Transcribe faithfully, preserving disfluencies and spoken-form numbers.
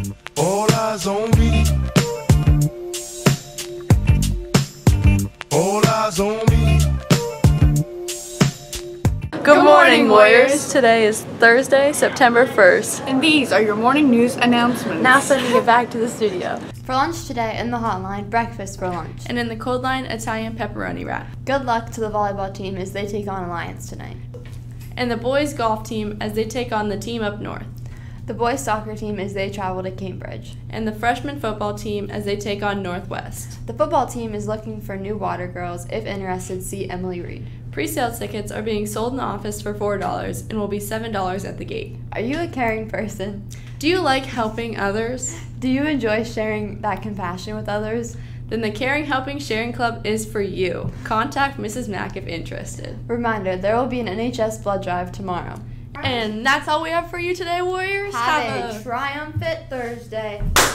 All eyes on me. All eyes on me. Good morning, Warriors! Today is Thursday, September first. And these are your morning news announcements. Now it's time to get back to the studio. For lunch today, in the hotline, breakfast for lunch. And in the cold line, Italian pepperoni wrap. Good luck to the volleyball team as they take on Alliance tonight. And the boys golf team as they take on the team up north. The boys soccer team as they travel to Cambridge. And the freshman football team as they take on Northwest. The football team is looking for new water girls. If interested, see Emily Reed. Pre-sale tickets are being sold in the office for four dollars and will be seven dollars at the gate. Are you a caring person? Do you like helping others? Do you enjoy sharing that compassion with others? Then the Caring Helping Sharing Club is for you. Contact Missus Mack if interested. Reminder, there will be an N H S blood drive tomorrow. And that's all we have for you today, Warriors. Have, have a, a triumphant Thursday.